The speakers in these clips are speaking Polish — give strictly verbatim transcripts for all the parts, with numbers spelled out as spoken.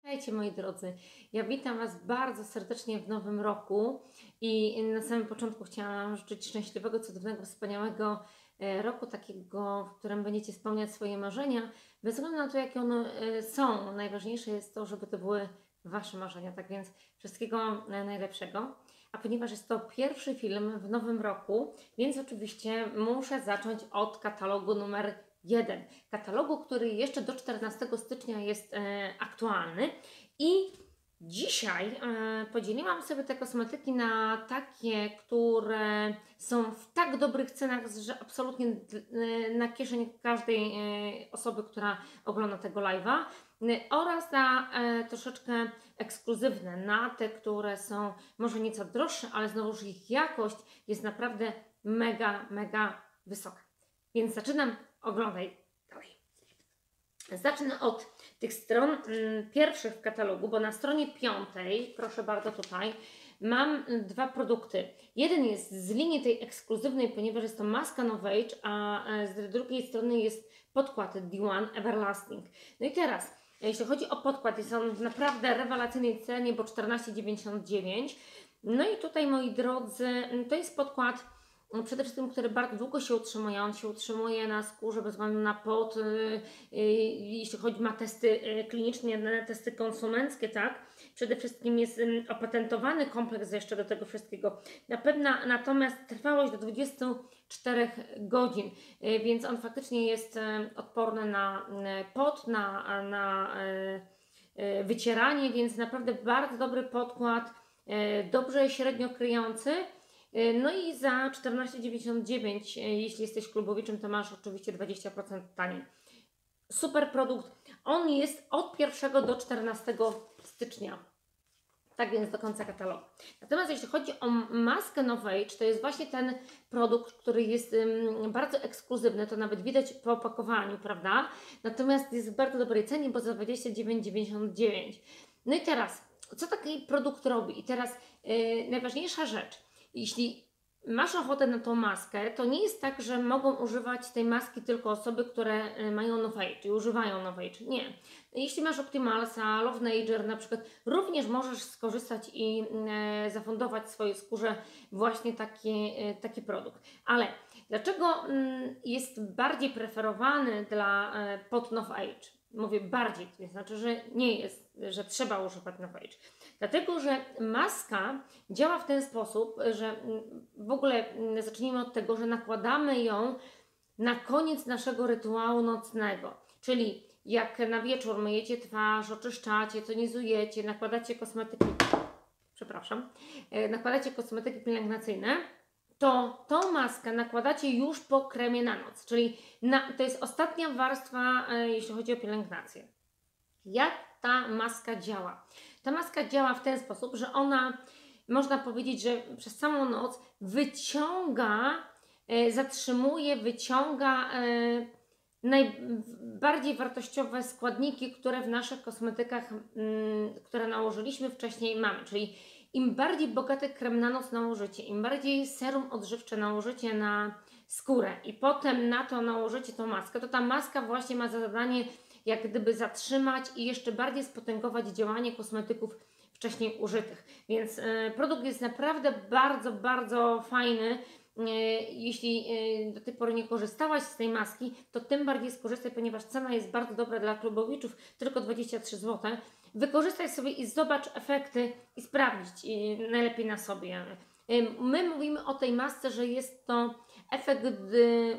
Witajcie moi drodzy, ja witam Was bardzo serdecznie w nowym roku i na samym początku chciałam życzyć szczęśliwego, cudownego, wspaniałego e, roku, takiego, w którym będziecie spełniać swoje marzenia, bez względu na to, jakie one e, są. Najważniejsze jest to, żeby to były Wasze marzenia, tak więc wszystkiego e, najlepszego. A ponieważ jest to pierwszy film w nowym roku, więc oczywiście muszę zacząć od katalogu numer jeden. Katalogu, który jeszcze do czternastego stycznia jest e, aktualny i dzisiaj e, podzieliłam sobie te kosmetyki na takie, które są w tak dobrych cenach, że absolutnie e, na kieszeń każdej e, osoby, która ogląda tego live'a, e, oraz na e, troszeczkę ekskluzywne, na te, które są może nieco droższe, ale znowuż ich jakość jest naprawdę mega, mega wysoka. Więc zaczynam, oglądaj dalej. Zacznę od tych stron mm, pierwszych w katalogu, bo na stronie piątej, proszę bardzo tutaj, mam dwa produkty. Jeden jest z linii tej ekskluzywnej, ponieważ jest to maska Novage, a z drugiej strony jest podkład D jeden Everlasting. No i teraz, jeśli chodzi o podkład, jest on w naprawdę rewelacyjnej cenie, bo czternaście dziewięćdziesiąt dziewięć. No i tutaj, moi drodzy, to jest podkład przede wszystkim, który bardzo długo się utrzymuje. On się utrzymuje na skórze bez względu na pot, yy, yy, jeśli chodzi ma testy yy, kliniczne, testy konsumenckie, tak? Przede wszystkim jest yy, opatentowany kompleks jeszcze do tego wszystkiego. Na pewno natomiast trwałość do dwudziestu czterech godzin, yy, więc on faktycznie jest yy, odporny na yy, pot, na, na yy, yy, wycieranie, więc naprawdę bardzo dobry podkład, yy, dobrze średnio kryjący. No i za czternaście dziewięćdziesiąt dziewięć, jeśli jesteś klubowiczem, to masz oczywiście dwadzieścia procent taniej. Super produkt. On jest od pierwszego do czternastego stycznia. Tak więc do końca katalogu. Natomiast jeśli chodzi o maskę Novage, to jest właśnie ten produkt, który jest um, bardzo ekskluzywny. To nawet widać po opakowaniu, prawda? Natomiast jest w bardzo dobrej cenie, bo za dwadzieścia dziewięć dziewięćdziesiąt dziewięć. No i teraz, co taki produkt robi? I teraz yy, najważniejsza rzecz. Jeśli masz ochotę na tą maskę, to nie jest tak, że mogą używać tej maski tylko osoby, które mają Novage i używają Novage. Nie. Jeśli masz Optimalsa, Love Nature na przykład, również możesz skorzystać i e, zafundować swojej skórze właśnie taki, e, taki produkt. Ale dlaczego mm, jest bardziej preferowany dla e, pod Novage? Mówię bardziej, to znaczy, że nie jest, że trzeba używać Novage. Dlatego, że maska działa w ten sposób, że w ogóle zacznijmy od tego, że nakładamy ją na koniec naszego rytuału nocnego. Czyli jak na wieczór myjecie twarz, oczyszczacie, tonizujecie, nakładacie kosmetyki, przepraszam, nakładacie kosmetyki pielęgnacyjne, to tą maskę nakładacie już po kremie na noc, czyli na, to jest ostatnia warstwa, e, jeśli chodzi o pielęgnację. Jak ta maska działa? Ta maska działa w ten sposób, że ona, można powiedzieć, że przez całą noc wyciąga, e, zatrzymuje, wyciąga e, najbardziej wartościowe składniki, które w naszych kosmetykach, m, które nałożyliśmy wcześniej, mamy, czyli im bardziej bogaty krem na noc nałożycie, im bardziej serum odżywcze nałożycie na skórę i potem na to nałożycie tą maskę, to ta maska właśnie ma za zadanie jak gdyby zatrzymać i jeszcze bardziej spotęgować działanie kosmetyków wcześniej użytych. Więc y, produkt jest naprawdę bardzo, bardzo fajny. Jeśli do tej pory nie korzystałaś z tej maski, to tym bardziej skorzystaj, ponieważ cena jest bardzo dobra dla klubowiczów, tylko dwadzieścia trzy złote. Wykorzystaj sobie i zobacz efekty i sprawdzić najlepiej na sobie. My mówimy o tej masce, że jest to efekt, gdy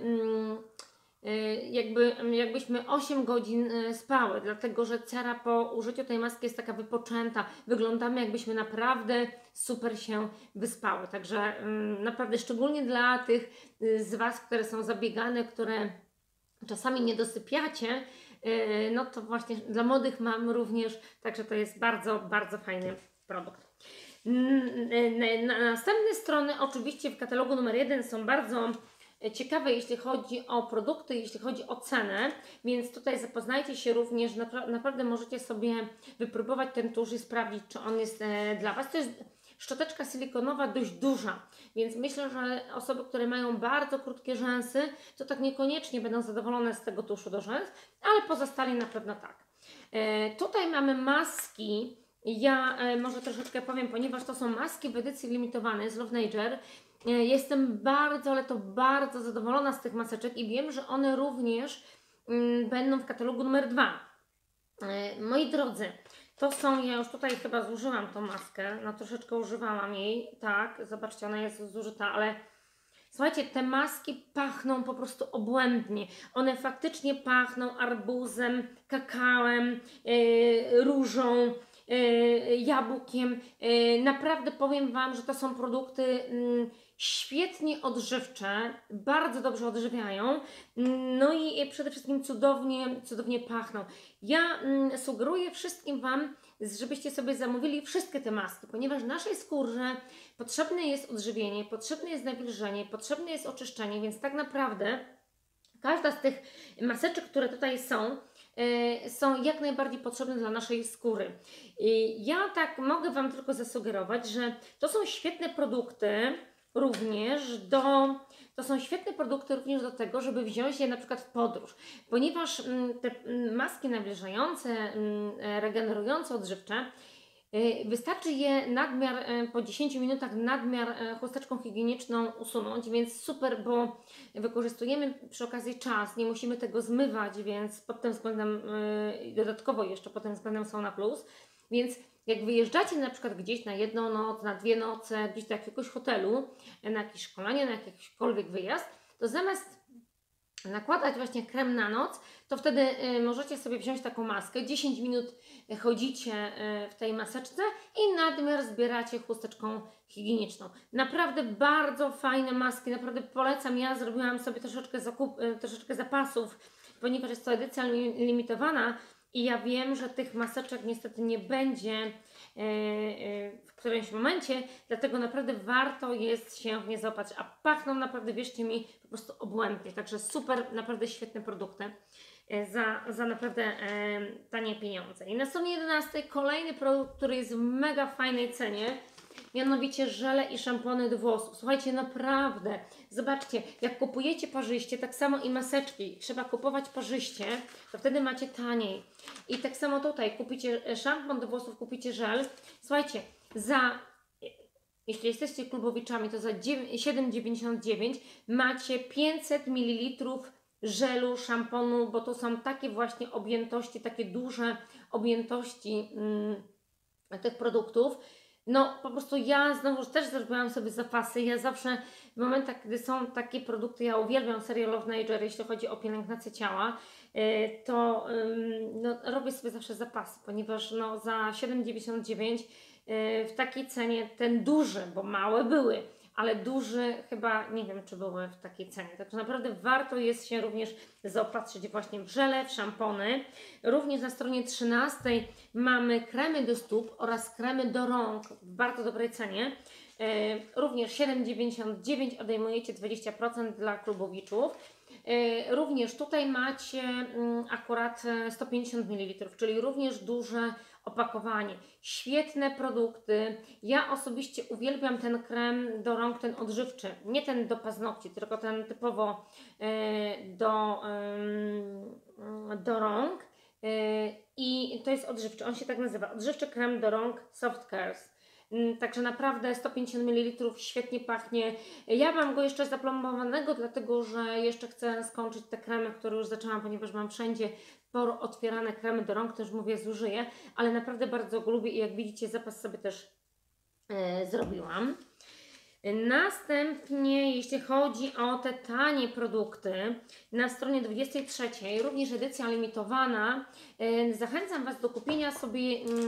jakby, jakbyśmy osiem godzin spały, dlatego że cera po użyciu tej maski jest taka wypoczęta. Wyglądamy, jakbyśmy naprawdę super się wyspały. Także naprawdę szczególnie dla tych z Was, które są zabiegane, które czasami nie dosypiacie, no to właśnie dla młodych mam również, także to jest bardzo, bardzo fajny produkt. Na następne strony oczywiście w katalogu numer jeden są bardzo ciekawe, jeśli chodzi o produkty, jeśli chodzi o cenę, więc tutaj zapoznajcie się również, napra naprawdę możecie sobie wypróbować ten tusz i sprawdzić, czy on jest e, dla Was. To jest szczoteczka silikonowa dość duża, więc myślę, że osoby, które mają bardzo krótkie rzęsy, to tak niekoniecznie będą zadowolone z tego tuszu do rzęs, ale pozostali na pewno tak. E, tutaj mamy maski. Ja e, może troszeczkę powiem, ponieważ to są maski w edycji limitowanej z Love Nature. E, jestem bardzo, ale to bardzo zadowolona z tych maseczek i wiem, że one również mm, będą w katalogu numer dwa. E, moi drodzy, to są, ja już tutaj chyba zużyłam tą maskę, no troszeczkę używałam jej, tak, zobaczcie, ona jest zużyta, ale słuchajcie, te maski pachną po prostu obłędnie. One faktycznie pachną arbuzem, kakałem, yy, różą, yy, jabłkiem. Yy, naprawdę powiem Wam, że to są produkty yy, świetnie odżywcze, bardzo dobrze odżywiają, no i przede wszystkim cudownie, cudownie pachną. Ja yy, sugeruję wszystkim Wam, żebyście sobie zamówili wszystkie te maski, ponieważ naszej skórze potrzebne jest odżywienie, potrzebne jest nawilżenie, potrzebne jest oczyszczenie, więc tak naprawdę każda z tych maseczek, które tutaj są, yy, są jak najbardziej potrzebne dla naszej skóry. I ja tak mogę Wam tylko zasugerować, że to są świetne produkty również do, to są świetne produkty również do tego, żeby wziąć je na przykład w podróż, ponieważ mm, te mm, maski nawilżające, mm, regenerujące, odżywcze, wystarczy je nadmiar, po dziesięciu minutach nadmiar chusteczką higieniczną usunąć, więc super, bo wykorzystujemy przy okazji czas, nie musimy tego zmywać, więc pod tym względem, dodatkowo jeszcze pod tym względem są na plus, więc jak wyjeżdżacie na przykład gdzieś na jedną noc, na dwie noce, gdzieś do jakiegoś hotelu, na jakieś szkolenie, na jakikolwiek wyjazd, to zamiast nakładać właśnie krem na noc, to wtedy y, możecie sobie wziąć taką maskę, dziesięć minut chodzicie y, w tej maseczce i nadmiar zbieracie chusteczką higieniczną. Naprawdę bardzo fajne maski, naprawdę polecam. Ja zrobiłam sobie troszeczkę, zakup, y, troszeczkę zapasów, ponieważ jest to edycja li, limitowana i ja wiem, że tych maseczek niestety nie będzie y, y, w którymś momencie, dlatego naprawdę warto jest się w nie zaopatrzyć, a pachną naprawdę, wierzcie mi, po prostu obłędnie, także super, naprawdę świetne produkty za, za naprawdę e, tanie pieniądze. I na stronie jedenastej kolejny produkt, który jest w mega fajnej cenie, mianowicie żele i szampony do włosów. Słuchajcie, naprawdę, zobaczcie, jak kupujecie parzyście, tak samo i maseczki, trzeba kupować parzyście, to wtedy macie taniej. I tak samo tutaj, kupicie szampon do włosów, kupicie żel. Słuchajcie, za, jeśli jesteście klubowiczami, to za siedem dziewięćdziesiąt dziewięć macie pięćset mililitrów żelu, szamponu, bo to są takie właśnie objętości, takie duże objętości mm, tych produktów. No po prostu ja znowu też zrobiłam sobie zapasy. Ja zawsze w momentach, kiedy są takie produkty, ja uwielbiam serię Love Nature, jeśli chodzi o pielęgnację ciała, yy, to yy, no, robię sobie zawsze zapasy, ponieważ no, za siedem dziewięćdziesiąt dziewięć yy, w takiej cenie ten duży, bo małe były, ale duży chyba nie wiem, czy były w takiej cenie. Także naprawdę warto jest się również zaopatrzyć właśnie w żele, w szampony. Również na stronie trzynastej mamy kremy do stóp oraz kremy do rąk w bardzo dobrej cenie. E, również siedem dziewięćdziesiąt dziewięć, odejmujecie dwadzieścia procent dla klubowiczów. E, również tutaj macie mm, akurat sto pięćdziesiąt mililitrów, czyli również duże opakowanie. Świetne produkty. Ja osobiście uwielbiam ten krem do rąk, ten odżywczy. Nie ten do paznokci, tylko ten typowo e, do, e, do rąk. E, I to jest odżywczy. On się tak nazywa. Odżywczy krem do rąk Soft Cares. Także naprawdę sto pięćdziesiąt mililitrów, świetnie pachnie. Ja mam go jeszcze zaplombowanego, dlatego że jeszcze chcę skończyć te kremy, które już zaczęłam, ponieważ mam wszędzie sporo otwierane kremy do rąk, też mówię, zużyję, ale naprawdę bardzo go lubię i jak widzicie, zapas sobie też e, zrobiłam. Następnie, jeśli chodzi o te tanie produkty, na stronie dwudziestej trzeciej, również edycja limitowana, e, zachęcam Was do kupienia sobie mm,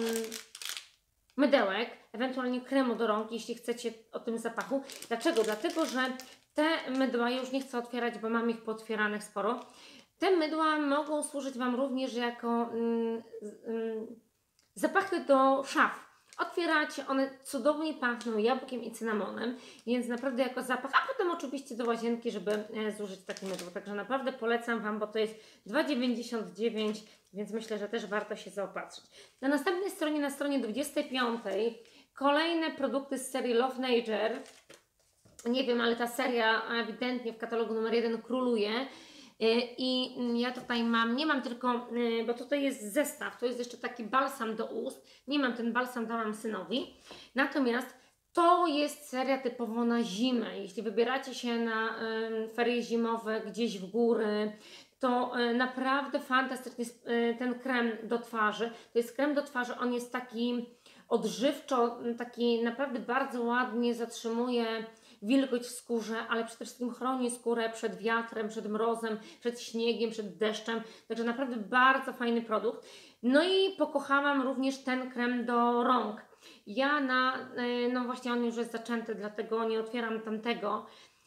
mydełek, ewentualnie kremu do rąk, jeśli chcecie o tym zapachu. Dlaczego? Dlatego, że te mydła, ja już nie chcę otwierać, bo mam ich pootwieranych sporo. Te mydła mogą służyć Wam również jako mm, mm, zapachy do szaf. Otwieracie, one cudownie pachną jabłkiem i cynamonem, więc naprawdę jako zapach, a potem oczywiście do łazienki, żeby e, zużyć takie mydło. Także naprawdę polecam Wam, bo to jest dwa dziewięćdziesiąt dziewięć, więc myślę, że też warto się zaopatrzyć. Na następnej stronie, na stronie dwudziestej piątej, kolejne produkty z serii Love Nature. Nie wiem, ale ta seria ewidentnie w katalogu numer jeden króluje. I ja tutaj mam, nie mam tylko, bo tutaj jest zestaw, to jest jeszcze taki balsam do ust, nie mam ten balsam, dałam synowi, natomiast to jest seria typowo na zimę. Jeśli wybieracie się na ferie zimowe gdzieś w góry, to naprawdę fantastycznie ten krem do twarzy. To jest krem do twarzy, on jest taki odżywczo, taki naprawdę bardzo ładnie zatrzymuje wilgoć w skórze, ale przede wszystkim chroni skórę przed wiatrem, przed mrozem, przed śniegiem, przed deszczem. Także naprawdę bardzo fajny produkt. No i pokochałam również ten krem do rąk. Ja na, no właśnie on już jest zaczęty, dlatego nie otwieram tamtego.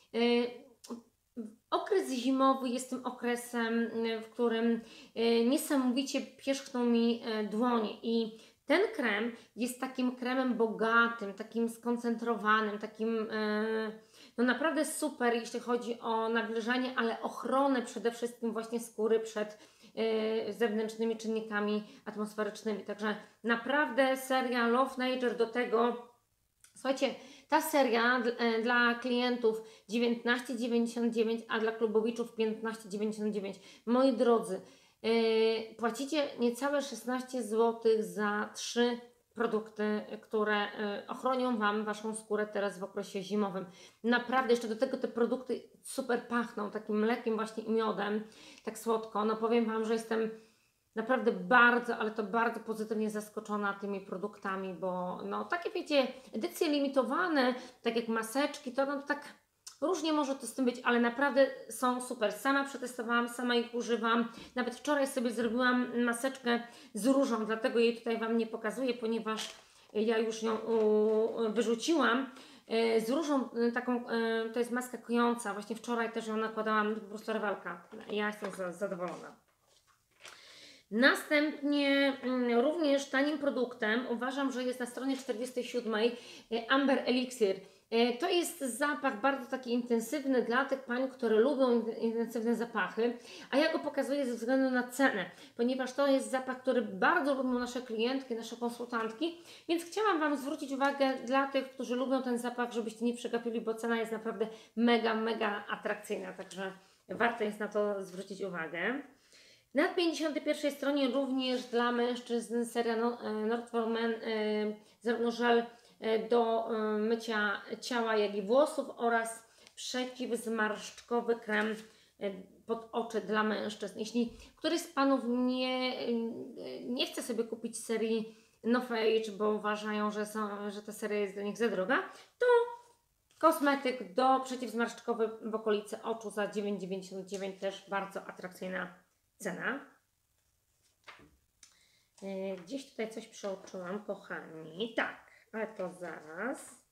Okres zimowy jest tym okresem, w którym niesamowicie pierzchną mi dłonie i ten krem jest takim kremem bogatym, takim skoncentrowanym, takim no naprawdę super, jeśli chodzi o nawilżanie, ale ochronę przede wszystkim właśnie skóry przed zewnętrznymi czynnikami atmosferycznymi. Także naprawdę seria Love Nature do tego, słuchajcie, ta seria dla klientów dziewiętnaście dziewięćdziesiąt dziewięć, a dla klubowiczów piętnaście dziewięćdziesiąt dziewięć. Moi drodzy, Yy, płacicie niecałe szesnaście złotych za trzy produkty, które yy, ochronią Wam Waszą skórę teraz w okresie zimowym. Naprawdę, jeszcze do tego te produkty super pachną, takim mlekiem właśnie i miodem, tak słodko. No powiem Wam, że jestem naprawdę bardzo, ale to bardzo pozytywnie zaskoczona tymi produktami, bo no takie wiecie, edycje limitowane, tak jak maseczki, to no tak różnie może to z tym być, ale naprawdę są super. Sama przetestowałam, sama ich używam. Nawet wczoraj sobie zrobiłam maseczkę z różą, dlatego jej tutaj Wam nie pokazuję, ponieważ ja już ją wyrzuciłam. Z różą taką, to jest maska kojąca. Właśnie wczoraj też ją nakładałam, po prostu rewelka. Ja jestem zadowolona. Następnie również tanim produktem uważam, że jest na stronie czterdziestej siódmej Amber Elixir. To jest zapach bardzo taki intensywny dla tych pań, które lubią intensywne zapachy, a ja go pokazuję ze względu na cenę, ponieważ to jest zapach, który bardzo lubią nasze klientki, nasze konsultantki, więc chciałam Wam zwrócić uwagę dla tych, którzy lubią ten zapach, żebyście nie przegapili, bo cena jest naprawdę mega, mega atrakcyjna, także warto jest na to zwrócić uwagę. Na pięćdziesiątej pierwszej stronie również dla mężczyzn seria North for Men, zarówno żel do mycia ciała, jak i włosów oraz przeciwzmarszczkowy krem pod oczy dla mężczyzn. Jeśli któryś z Panów nie, nie chce sobie kupić serii No Age, bo uważają, że, są, że ta seria jest dla nich za droga, to kosmetyk do przeciwzmarszczkowy w okolicy oczu za dziewięć dziewięćdziesiąt dziewięć, też bardzo atrakcyjna cena. Gdzieś tutaj coś przeoczyłam, kochani. Tak. Ale to zaraz.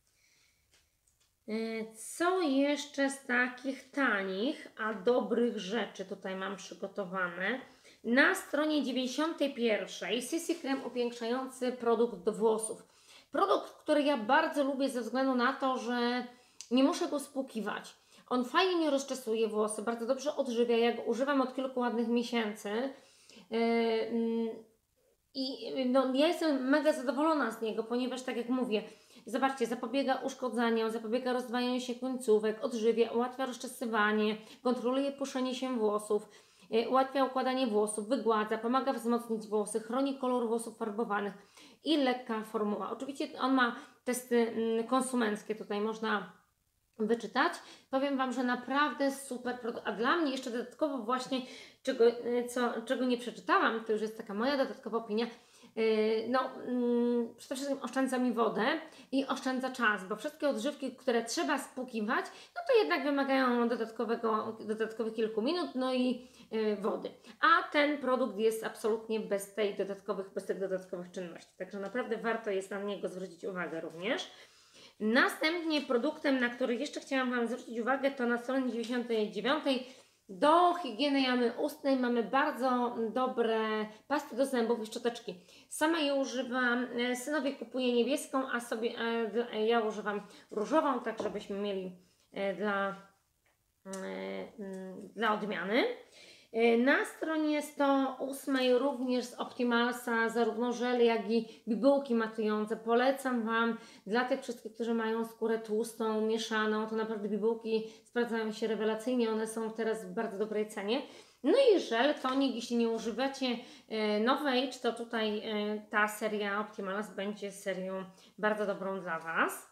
Co jeszcze z takich tanich, a dobrych rzeczy tutaj mam przygotowane? Na stronie dziewięćdziesiątej pierwszej C C Krem upiększający produkt do włosów. Produkt, który ja bardzo lubię ze względu na to, że nie muszę go spłukiwać. On fajnie mi rozczesuje włosy, bardzo dobrze odżywia. Ja go używam od kilku ładnych miesięcy. Yy, I no, ja jestem mega zadowolona z niego, ponieważ tak jak mówię, zobaczcie, zapobiega uszkodzeniom, zapobiega rozdwajaniu się końcówek, odżywia, ułatwia rozczesywanie, kontroluje puszczenie się włosów, yy, ułatwia układanie włosów, wygładza, pomaga wzmocnić włosy, chroni kolor włosów farbowanych i lekka formuła. Oczywiście on ma testy yy, konsumenckie, tutaj można wyczytać. Powiem Wam, że naprawdę super produkt, a dla mnie jeszcze dodatkowo właśnie, czego, co, czego nie przeczytałam, to już jest taka moja dodatkowa opinia, yy, no yy, przede wszystkim oszczędza mi wodę i oszczędza czas, bo wszystkie odżywki, które trzeba spłukiwać, no to jednak wymagają dodatkowego, dodatkowych kilku minut, no i yy, wody. A ten produkt jest absolutnie bez, tej dodatkowych, bez tych dodatkowych czynności, także naprawdę warto jest na niego zwrócić uwagę również. Następnie produktem, na który jeszcze chciałam Wam zwrócić uwagę, to na stronie dziewięćdziesiątej dziewiątej do higieny jamy ustnej mamy bardzo dobre pasty do zębów i szczoteczki. Sama je używam, synowie kupuje niebieską, a sobie ja używam różową, tak żebyśmy mieli dla, dla odmiany. Na stronie sto osiem również z Optimalsa zarówno żel, jak i bibułki matujące. Polecam Wam dla tych wszystkich, którzy mają skórę tłustą, mieszaną, to naprawdę bibułki sprawdzają się rewelacyjnie, one są teraz w bardzo dobrej cenie. No i żel, tonik, jeśli nie używacie Novage, to tutaj ta seria Optimals będzie serią bardzo dobrą dla Was.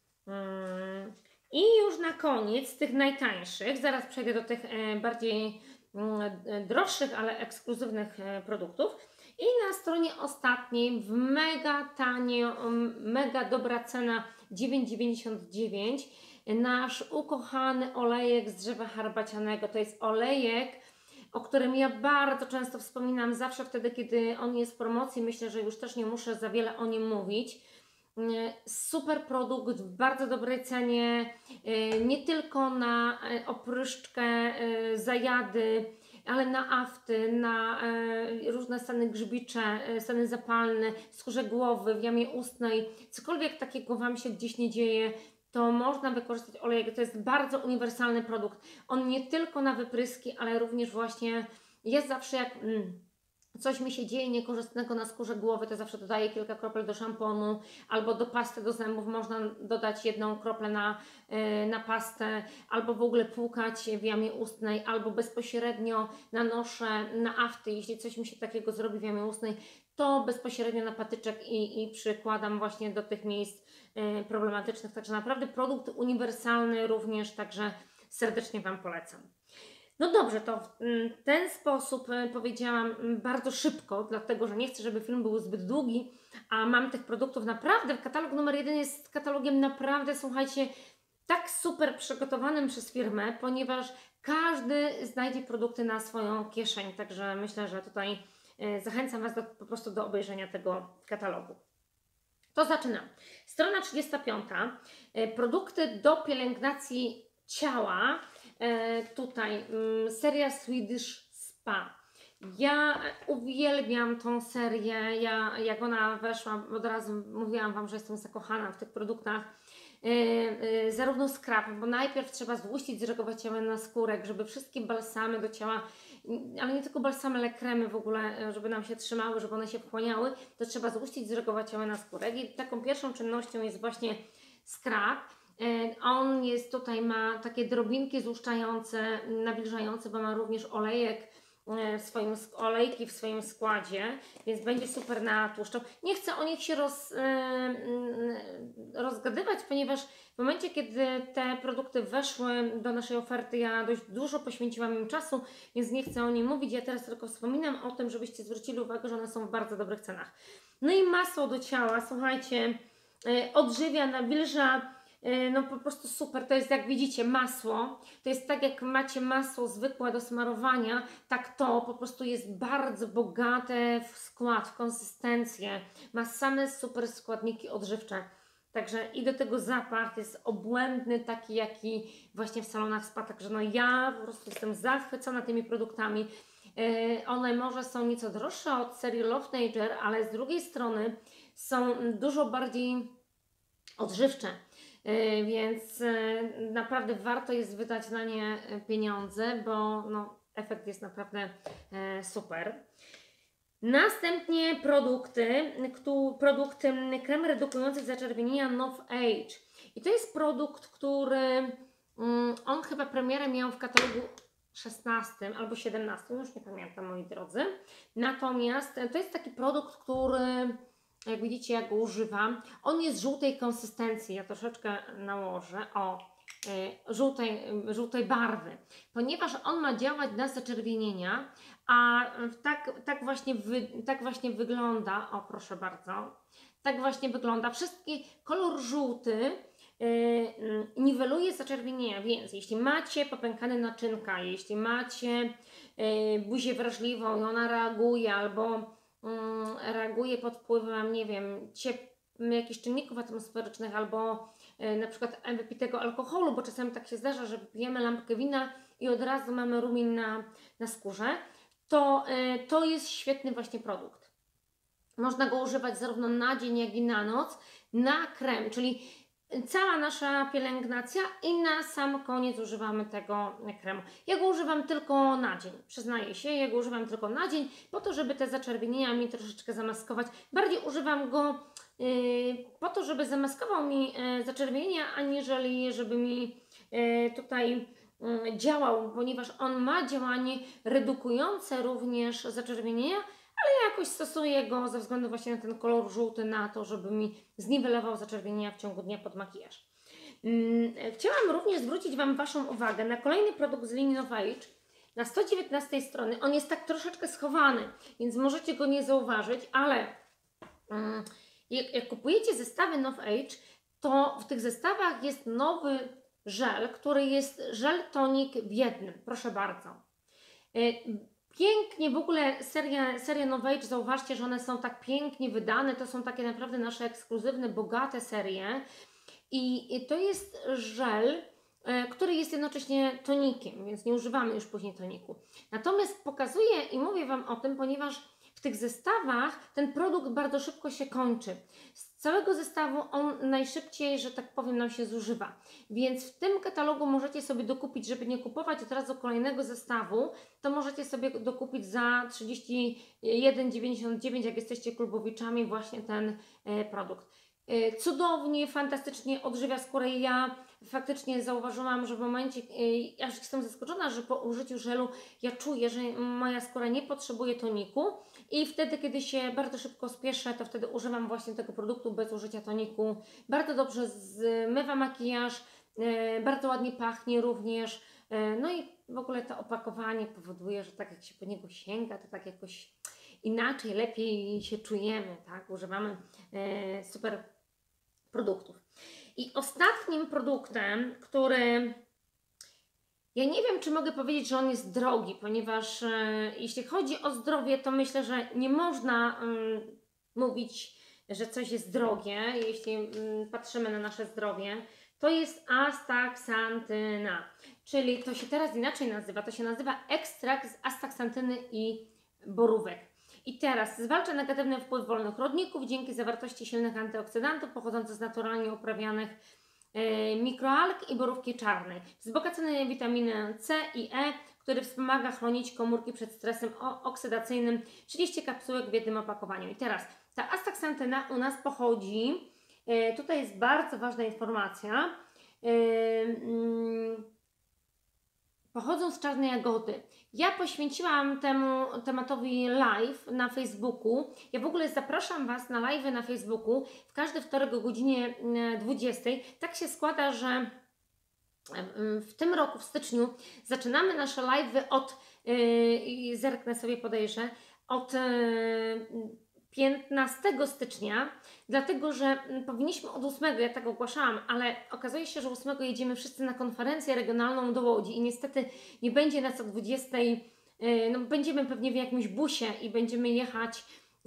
I już na koniec z tych najtańszych, zaraz przejdę do tych bardziej droższych, ale ekskluzywnych produktów. I na stronie ostatniej w mega tanio, mega dobra cena dziewięć dziewięćdziesiąt dziewięć nasz ukochany olejek z drzewa herbacianego. To jest olejek, o którym ja bardzo często wspominam, zawsze wtedy, kiedy on jest w promocji. Myślę, że już też nie muszę za wiele o nim mówić. Super produkt w bardzo dobrej cenie, nie tylko na opryszczkę, zajady, ale na afty, na różne stany grzybicze, stany zapalne, skórze głowy, w jamie ustnej, cokolwiek takiego Wam się gdzieś nie dzieje, to można wykorzystać olejek. To jest bardzo uniwersalny produkt. On nie tylko na wypryski, ale również właśnie jest zawsze jak mm, coś mi się dzieje niekorzystnego na skórze głowy, to zawsze dodaję kilka kropel do szamponu albo do pasty do zębów. Można dodać jedną kroplę na, yy, na pastę, albo w ogóle płukać w jamie ustnej, albo bezpośrednio nanoszę na afty. Jeśli coś mi się takiego zrobi w jamie ustnej, to bezpośrednio na patyczek i, i przykładam właśnie do tych miejsc yy, problematycznych. Także naprawdę produkt uniwersalny również, także serdecznie Wam polecam. No dobrze, to w ten sposób powiedziałam bardzo szybko, dlatego że nie chcę, żeby film był zbyt długi, a mam tych produktów naprawdę. Katalog numer jeden jest katalogiem naprawdę, słuchajcie, tak super przygotowanym przez firmę, ponieważ każdy znajdzie produkty na swoją kieszeń, także myślę, że tutaj zachęcam Was do, po prostu do obejrzenia tego katalogu. To zaczynam. Strona trzydziesta piąta. Produkty do pielęgnacji ciała. E, tutaj mm, seria Swedish Spa. Ja uwielbiam tą serię. Ja, jak ona weszła, od razu mówiłam Wam, że jestem zakochana w tych produktach. E, e, zarówno skrap, bo najpierw trzeba złuścić, zreagować ciało na skórek, żeby wszystkie balsamy do ciała, ale nie tylko balsamy, ale kremy w ogóle, żeby nam się trzymały, żeby one się wchłaniały, to trzeba złuścić, zreagować ciało na skórek. I taką pierwszą czynnością jest właśnie skrap. On jest tutaj, ma takie drobinki złuszczające, nawilżające, bo ma również olejek w swoim, olejki w swoim składzie, więc będzie super na tłuszczą. Nie chcę o nich się roz, rozgadywać, ponieważ w momencie, kiedy te produkty weszły do naszej oferty, ja dość dużo poświęciłam im czasu, więc nie chcę o nich mówić. Ja teraz tylko wspominam o tym, żebyście zwrócili uwagę, że one są w bardzo dobrych cenach. No i masło do ciała, słuchajcie, odżywia, nawilża. No po prostu super, to jest jak widzicie masło, to jest tak jak macie masło zwykłe do smarowania, tak to po prostu jest bardzo bogate w skład, w konsystencję, ma same super składniki odżywcze, także i do tego zapach jest obłędny, taki jaki właśnie w salonach spa, także no ja po prostu jestem zachwycona tymi produktami. Yy, one może są nieco droższe od serii Love Nature, ale z drugiej strony są dużo bardziej odżywcze. Yy, więc yy, naprawdę warto jest wydać na nie pieniądze, bo no, efekt jest naprawdę yy, super. Następnie produkty, ktu, produkty krem redukujący zaczerwienienia Novage. I to jest produkt, który yy, on chyba premierę miał w katalogu szesnastym albo siedemnastym, już nie pamiętam, moi drodzy. Natomiast to jest taki produkt, który, jak widzicie, ja go używam. On jest żółtej konsystencji, ja troszeczkę nałożę, o, y, żółtej, y, żółtej barwy, ponieważ on ma działać na zaczerwienienia, a tak, tak, właśnie wy, tak właśnie wygląda, o proszę bardzo, tak właśnie wygląda, wszystkie, kolor żółty Yy, niweluje zaczerwienienia, więc jeśli macie popękane naczynka, jeśli macie yy, buzię wrażliwą i ona reaguje albo yy, reaguje pod wpływem, nie wiem, ciep jakichś czynników atmosferycznych albo yy, na przykład wypitego alkoholu, bo czasami tak się zdarza, że pijemy lampkę wina i od razu mamy rumień na, na skórze, to, yy, to jest świetny właśnie produkt. Można go używać zarówno na dzień, jak i na noc, na krem, czyli cała nasza pielęgnacja i na sam koniec używamy tego kremu. Ja go używam tylko na dzień, przyznaję się, ja go używam tylko na dzień, po to, żeby te zaczerwienienia mi troszeczkę zamaskować. Bardziej używam go yy, po to, żeby zamaskował mi yy, zaczerwienienia, aniżeli żeby mi yy, tutaj yy, działał, ponieważ on ma działanie redukujące również zaczerwienienia, ale jakoś stosuję go ze względu właśnie na ten kolor żółty, na to, żeby mi zniwelował zaczerwienienia w ciągu dnia pod makijaż. Hmm, chciałam również zwrócić Wam Waszą uwagę na kolejny produkt z linii Novage. Na sto dziewiętnastej strony on jest tak troszeczkę schowany, więc możecie go nie zauważyć, ale hmm, jak, jak kupujecie zestawy Novage, to w tych zestawach jest nowy żel, który jest żel tonik w jednym. Proszę bardzo. Pięknie w ogóle seria, seria Novage, zauważcie, że one są tak pięknie wydane, to są takie naprawdę nasze ekskluzywne, bogate serie i, i to jest żel, e, który jest jednocześnie tonikiem, więc nie używamy już później toniku. Natomiast pokazuję i mówię Wam o tym, ponieważ w tych zestawach ten produkt bardzo szybko się kończy. Z całego zestawu on najszybciej, że tak powiem, nam się zużywa. Więc w tym katalogu możecie sobie dokupić, żeby nie kupować od razu kolejnego zestawu, to możecie sobie dokupić za trzydzieści jeden dziewięćdziesiąt dziewięć, jak jesteście klubowiczami, właśnie ten e, produkt. E, cudownie, fantastycznie odżywia skórę. Ja faktycznie zauważyłam, że w momencie, e, aż jestem zaskoczona, że po użyciu żelu ja czuję, że moja skóra nie potrzebuje toniku i wtedy, kiedy się bardzo szybko spieszę, to wtedy używam właśnie tego produktu bez użycia toniku. Bardzo dobrze zmywa makijaż, e, bardzo ładnie pachnie również. No i w ogóle to opakowanie powoduje, że tak jak się po niego sięga, to tak jakoś inaczej, lepiej się czujemy, tak? Używamy e, super produktów. I ostatnim produktem, który ja nie wiem, czy mogę powiedzieć, że on jest drogi, ponieważ e, jeśli chodzi o zdrowie, to myślę, że nie można mm, mówić, że coś jest drogie, jeśli mm, patrzymy na nasze zdrowie. To jest astaxantyna, czyli to się teraz inaczej nazywa, to się nazywa ekstrakt z astaxantyny i borówek. I teraz zwalcza negatywny wpływ wolnych rodników dzięki zawartości silnych antyoksydantów pochodzących z naturalnie uprawianych e, mikroalg i borówki czarnej. Wzbogacony witaminę C i E, który wspomaga chronić komórki przed stresem oksydacyjnym. trzydzieści kapsułek w jednym opakowaniu. I teraz ta astaxantyna u nas pochodzi, e, tutaj jest bardzo ważna informacja, e, mm, pochodzą z czarnej jagody. Ja poświęciłam temu tematowi live na Facebooku. Ja w ogóle zapraszam Was na live na Facebooku w każdy wtorek o godzinie dwudziestej. Tak się składa, że w tym roku, w styczniu, zaczynamy nasze live od, yy, zerknę sobie, podejrzę, od yy, piętnastego stycznia, dlatego że powinniśmy od ósmego, ja tak ogłaszałam, ale okazuje się, że ósmego jedziemy wszyscy na konferencję regionalną do Łodzi i niestety nie będzie nas o dwudziestej, no będziemy pewnie w jakimś busie i będziemy jechać,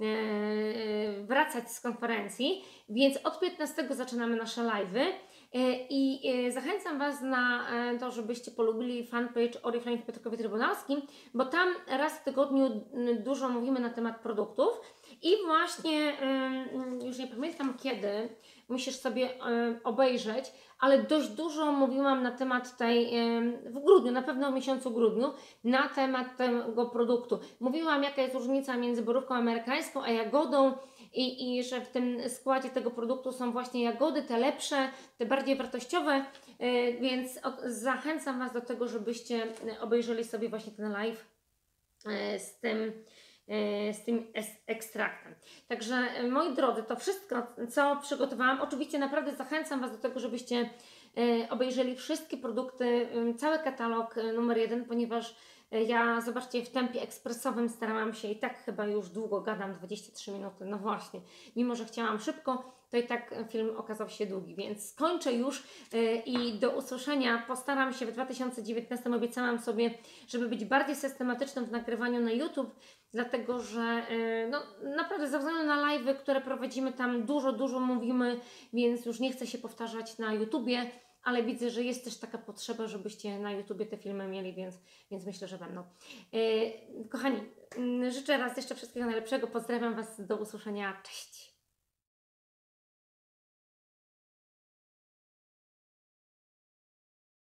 wracać z konferencji, więc od piętnastego zaczynamy nasze live'y. I zachęcam Was na to, żebyście polubili fanpage Oriflame w Piotrkowie Trybunalskim, bo tam raz w tygodniu dużo mówimy na temat produktów i właśnie, już nie pamiętam kiedy, musisz sobie obejrzeć, ale dość dużo mówiłam na temat tej, w grudniu, na pewno w miesiącu grudniu, na temat tego produktu. Mówiłam, jaka jest różnica między borówką amerykańską a jagodą, I, i że w tym składzie tego produktu są właśnie jagody, te lepsze, te bardziej wartościowe, yy, więc od, zachęcam Was do tego, żebyście obejrzeli sobie właśnie ten live yy, z tym, yy, z tym ekstraktem. Także yy, moi drodzy, to wszystko, co przygotowałam. Oczywiście naprawdę zachęcam Was do tego, żebyście yy, obejrzeli wszystkie produkty, yy, cały katalog yy, numer jeden, ponieważ ja, zobaczcie, w tempie ekspresowym starałam się i tak chyba już długo gadam, dwadzieścia trzy minuty, no właśnie, mimo że chciałam szybko, to i tak film okazał się długi, więc skończę już yy, i do usłyszenia. Postaram się w dwa tysiące dziewiętnastym, obiecałam sobie, żeby być bardziej systematyczną w nagrywaniu na YouTube, dlatego że yy, no, naprawdę ze względu na live'y, które prowadzimy, tam dużo, dużo mówimy, więc już nie chcę się powtarzać na YouTubie, ale widzę, że jest też taka potrzeba, żebyście na YouTubie te filmy mieli, więc, więc myślę, że będą. Yy, kochani, yy, życzę Raz jeszcze wszystkiego najlepszego, pozdrawiam Was, do usłyszenia, cześć!